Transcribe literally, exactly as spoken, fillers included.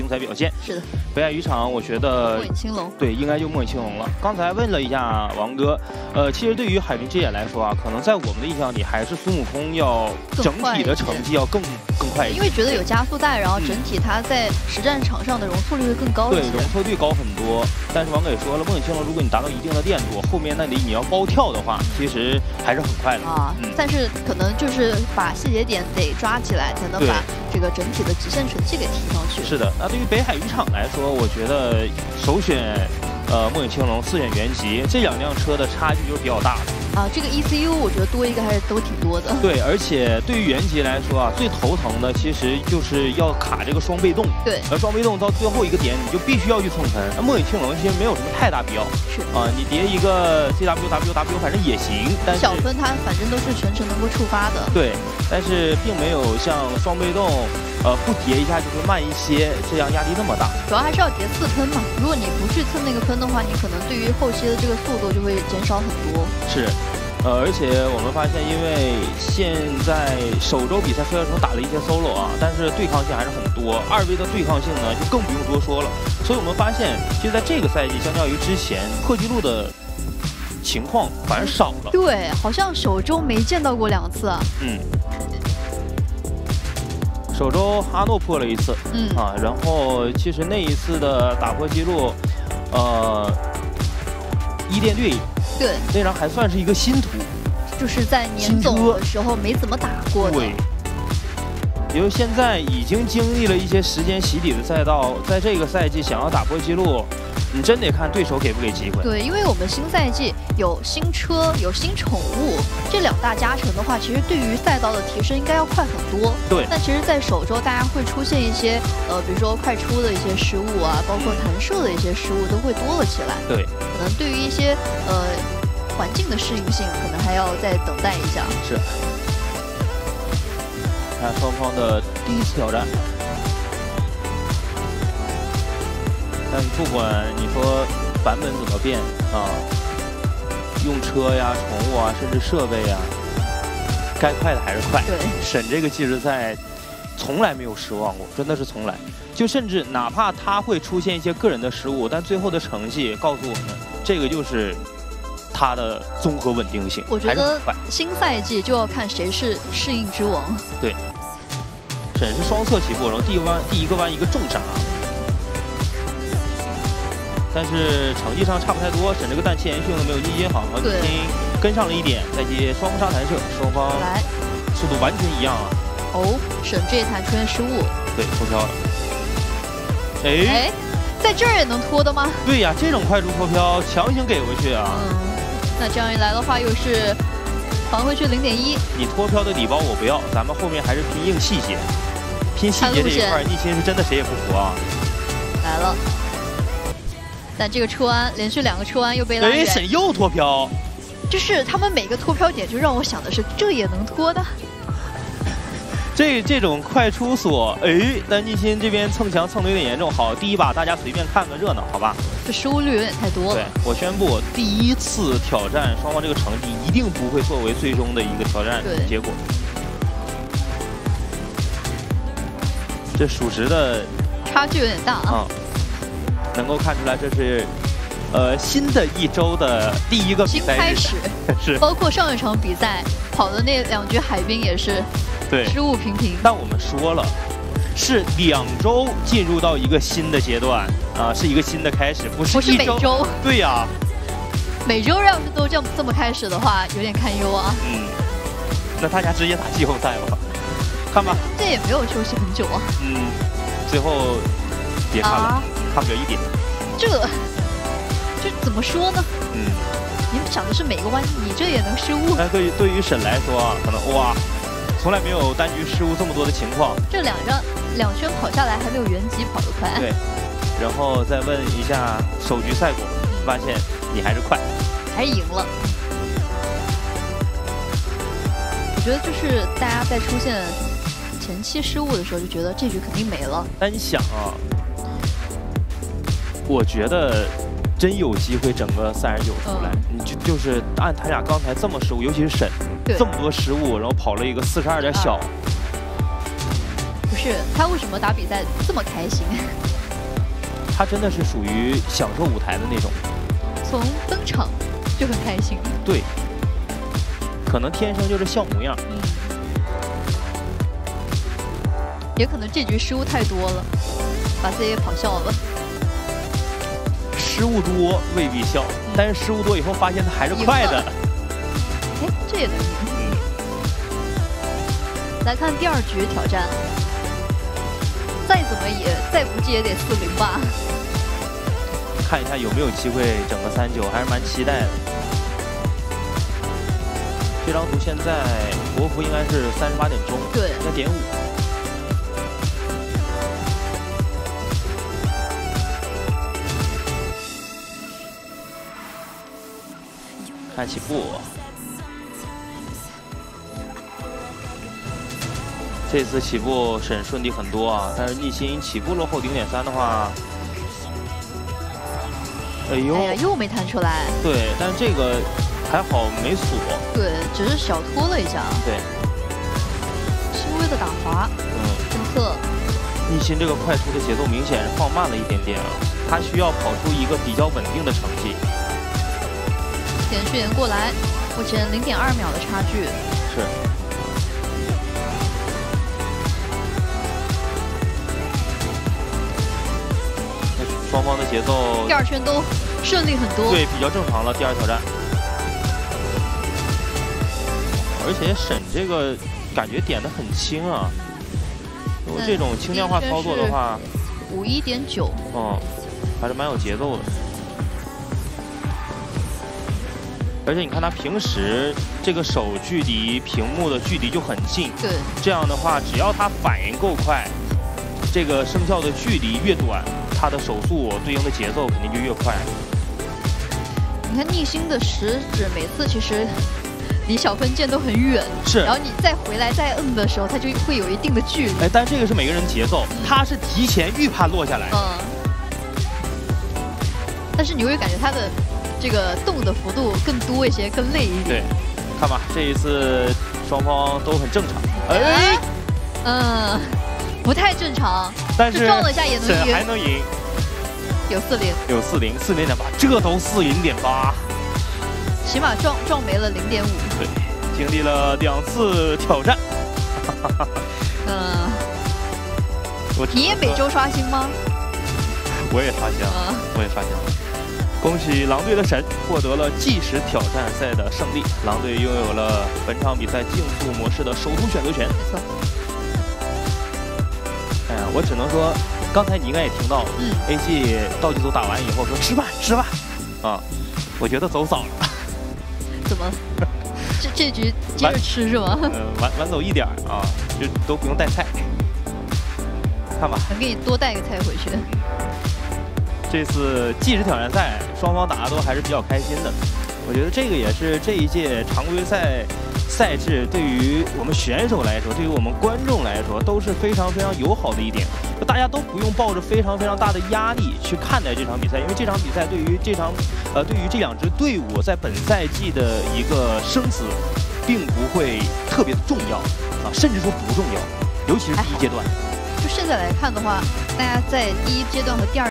彩表现。 是的， 北海渔场，我觉得墨影青龙， 对，应该就墨影青龙了。刚才问了一下王哥，呃，其实对于海滨之眼来说啊，可能在我们的印象里，还是孙悟空要整体的成绩要更更快一些， 因为觉得有加速带，然后整体它在实战场上的容错率会更高一些。 对，容错率高很多。但是王哥也说了，墨影青龙，如果你达到一定的电度，后面那里你要包跳的话，其实还是很快的啊。嗯、但是可能就是把细节点得抓起来，才能把这个整体的极限成绩给提上去。 是的，那对于北海渔场来说，我觉得首选呃墨影青龙，次选原级，这两辆车的差距就是比较大的。 啊，这个 E C U 我觉得多一个还是都挺多的。 对，而且对于原级来说啊，最头疼的其实就是要卡这个双被动。 对， 而双被动到最后一个点，你就必须要去蹭喷。那墨影青龙其实没有什么太大必要。 是啊，你叠一个 C W W W 反正也行，但是小分它反正都是全程能够触发的。 对，但是并没有像双被动，呃，不叠一下就会慢一些，这样压力那么大。 主要还是要叠四喷嘛。如果你不去蹭那个喷的话，你可能对于后期的这个速度就会减少很多。 是。呃，而且我们发现，因为现在首周比赛虽然说打了一些 solo 啊，但是对抗性还是很多。二 V 的对抗性呢，就更不用多说了。所以我们发现，其实在这个赛季，相较于之前破纪录的情况反而少了。 对，好像首周没见到过两次啊。 嗯。首周阿诺破了一次，嗯啊，然后其实那一次的打破纪录，呃，伊甸队。 对， 那张还算是一个新图， 就是在年总的时候没怎么打过的。 对，因为现在已经经历了一些时间洗礼的赛道，在这个赛季想要打破纪录，你真得看对手给不给机会。 对，因为我们新赛季有新车，有新宠物，这两大加成的话，其实对于赛道的提升应该要快很多。 对。 但其实，在首周大家会出现一些呃，比如说快出的一些失误啊，包括弹射的一些失误都会多了起来。 对。 可能对于一些呃环境的适应性，可能还要再等待一下。 是。看双方的第一次挑战。但是不管你说版本怎么变啊，用车呀、宠物啊，甚至设备呀，该快的还是快。 对， 沈这个计时赛从来没有失望过，真的是从来。就甚至哪怕他会出现一些个人的失误，但最后的成绩告诉我们，这个就是他的综合稳定性。 我觉得新赛季就要看谁是适应之王。 对，沈是双侧起步，然后第一弯第一个弯一个重刹。但是成绩上差不太多，沈这个氮气延续呢没有逆接好，逆心跟上了一点，再接双杀弹射，双方来速度完全一样啊。 哦，沈这一台出现失误， 对，脱飘了。哎哎，在这儿也能脱的吗？ 对呀，这种快速脱飘强行给回去啊。 嗯，那这样一来的话，又是还回去零点一。 你脱飘的礼包我不要，咱们后面还是拼硬细节，拼细节这一块，逆心是真的谁也不服啊。 来了。但这个车弯连续两个车弯又被拉远， 哎，沈又脱飘， 就是他们每个脱飘点就让我想的是这也能脱的。 这这种快出锁，哎，但逆心这边蹭墙蹭的有点严重。好，第一把大家随便看个热闹，好吧？ 这失误率有点太多了。 对，我宣布第一次挑战双方这个成绩一定不会作为最终的一个挑战结果。这属实的差距有点大啊。 嗯能够看出来，这是，呃，新的一周的第一个比赛新开始， 是包括上一场比赛跑的那两局海滨也是， 对， 失误频频。 但我们说了，是两周进入到一个新的阶段啊，是一个新的开始，不是不是每周。 对呀、啊， 每周要是都这么这么开始的话，有点堪忧啊。 嗯，那大家直接打季后赛吧，看吧。 这也没有休息很久啊。 嗯，最后别看了。啊差不了一点， 这这怎么说呢？ 嗯， 你们想的是每个弯，你这也能失误？ 那对于对于沈来说啊，可能哇，从来没有单局失误这么多的情况。 这两张两圈跑下来还没有原级跑得快。 对，然后再问一下首局赛果，发现你还是快， 还是赢了。我觉得就是大家在出现前期失误的时候，就觉得这局肯定没了。 但你想啊。我觉得真有机会整个三十九出来，嗯、你就就是按他俩刚才这么失误，尤其是沈这么多失误，然后跑了一个四十二点小。 不是他为什么打比赛这么开心？ 他真的是属于享受舞台的那种， 从登场就很开心。 对，可能天生就是笑模样。 嗯，也可能这局失误太多了，把自己给跑笑了。 失误多未必笑，嗯、但是失误多以后发现他还是快的。 哎，这也能赢。嗯。来看第二局挑战，再怎么也再不济也得四零吧。 看一下有没有机会整个三九，还是蛮期待的。这张图现在国服应该是三十八点钟， 对， 应该点五。看起步，这次起步审顺利很多啊，但是逆心起步落后零点三的话，哎呦， 哎呀，又没弹出来。 对，但是这个还好没锁。 对，只是小拖了一下。 对， 轻微的打滑。嗯，侦测。 逆心这个快出的节奏明显是放慢了一点点啊，他需要跑出一个比较稳定的成绩。 点序言过来，目前零点二秒的差距。 是。双方的节奏。 第二圈都顺利很多。 对，比较正常了。第二挑战。而且沈这个感觉点的很轻啊，如果这种轻量化操作的话， 五一点九。 嗯，还是蛮有节奏的。而且你看他平时这个手距离屏幕的距离就很近， 对， 这样的话，只要他反应够快，这个声效的距离越短，他的手速对应的节奏肯定就越快。 你看逆心的食指每次其实离小分键都很远， 是， 然后你再回来再摁的时候，它就会有一定的距离。 哎，但这个是每个人节奏，他是提前预判落下来。 嗯。但是你会感觉他的这个动的幅度更多一些，更累一点。 对，看吧，这一次双方都很正常。 哎，嗯，不太正常。 但是撞了一下也能赢， 还能赢。 有四零， 有四零，四零点八，这都四零点八， 起码撞撞没了零点五。 对，经历了两次挑战。 嗯，你也每周刷新吗？ 我也刷新了，嗯、我也刷新了。恭喜狼队的沈获得了计时挑战赛的胜利，狼队拥有了本场比赛竞速模式的首图选择权。 没错。 哎呀，我只能说，刚才你应该也听到了， 嗯 ，A G 道具组打完以后说吃饭吃饭，啊，我觉得走早了。 怎么？这这局接着吃是吗？ 嗯、呃，晚晚走一点啊，就都不用带菜。看吧， 我给你多带个菜回去。 这次计时挑战赛，双方打的都还是比较开心的。我觉得这个也是这一届常规赛赛制对于我们选手来说，对于我们观众来说都是非常非常友好的一点。就大家都不用抱着非常非常大的压力去看待这场比赛，因为这场比赛对于这场呃对于这两支队伍在本赛季的一个生死，并不会特别的重要啊，甚至说不重要，尤其是第一阶段。 就现在来看的话，大家在第一阶段和第二